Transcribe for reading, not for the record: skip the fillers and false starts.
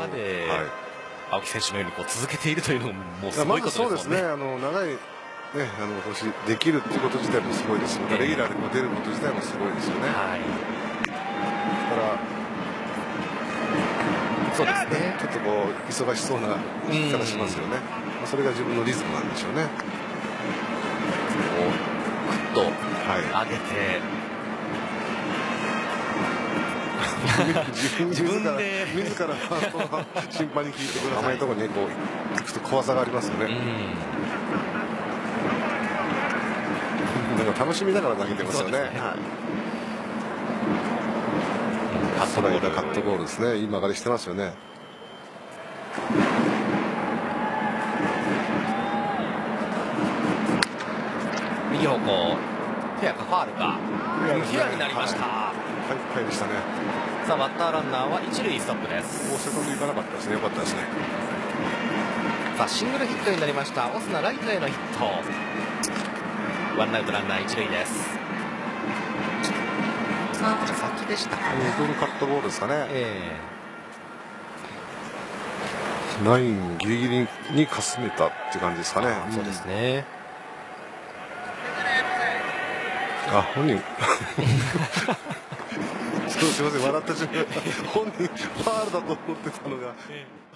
まで青木選手のように続けているというのももうすごいことですもんね。 長い年できるっていうこと自体もすごいですし、またレギュラーで出ること自体もすごいですよね。だからそうですね。 ちょっと忙しそうな言い方しますよね。それが自分のリズムなんでしょうね。 ぐっと上げて、 自分で自ら審判に聞いてください。甘いところに行くと怖さがありますよね。なんか楽しみながら投げてますよね。ストライダーカットボールですね。いい曲がりしてますよね。 右方向、フェアかファールか、フェアになりました。 ファイでしたね。 さあバッターランナーは一塁ストップです。 もうセカンド行かなかったですね。よかったですね。 さあシングルヒットになりました。オスナライトへのヒット。ワンアウトランナー一塁です。先でしたかね。 カットボールですかね。ラインギリギリにかすめたって感じですかね。 そうですね。 本人すみません、笑った瞬間本人ファールだと思ってたのが。